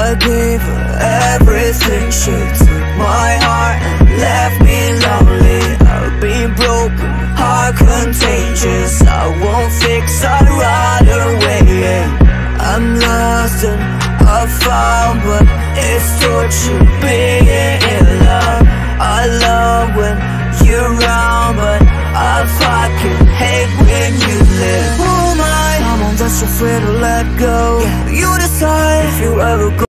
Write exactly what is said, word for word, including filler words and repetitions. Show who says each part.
Speaker 1: I gave her everything. She took my heart and left me lonely. I've been broken, heart contagious. I won't fix, I'd rather wait, yeah. I'm lost and I found, but it's torture being in love. I love when you're around, but I fucking hate when you leave. Who am I? Someone that's afraid to let go. You decide if you ever go.